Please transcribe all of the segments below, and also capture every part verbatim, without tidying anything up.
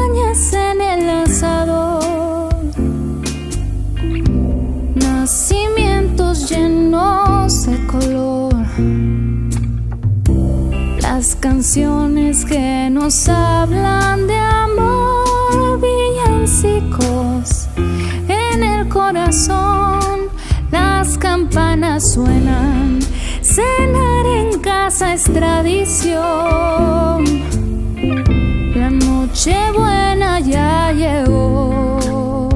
cañas en el asador, nacimientos llenos de color, las canciones que nos hablan de amor, villancicos en el corazón, las campanas suenan, cenar en casa es tradición, la noche buena ya llegó.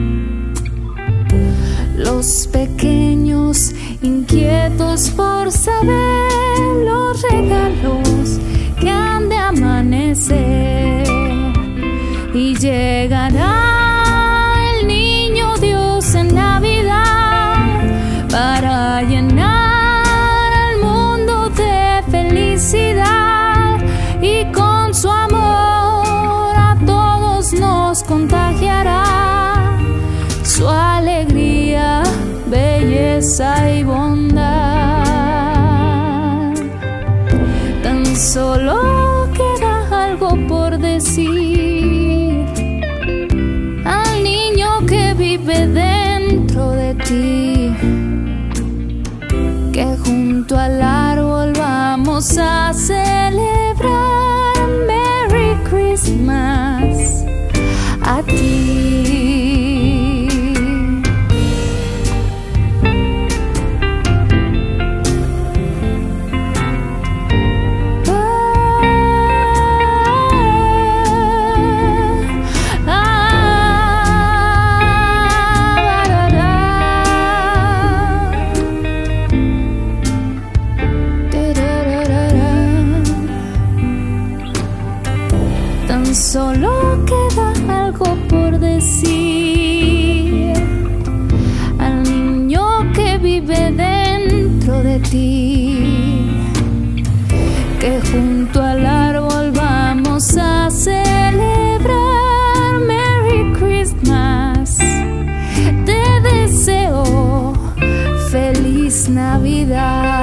Los pequeños inquietos por saber los regalos que han de amanecer, y llegará el niño Dios en Navidad para llenar al mundo de felicidad, y con su amor a todos nos contagiará su alegría, belleza y bondad. Tan solo queda algo por decir al niño que vive dentro de ti, que junto al árbol vamos a celebrar Merry Christmas a ti. Solo queda algo por decir al niño que vive dentro de ti, que junto al árbol vamos a celebrar Merry Christmas. Te deseo feliz Navidad.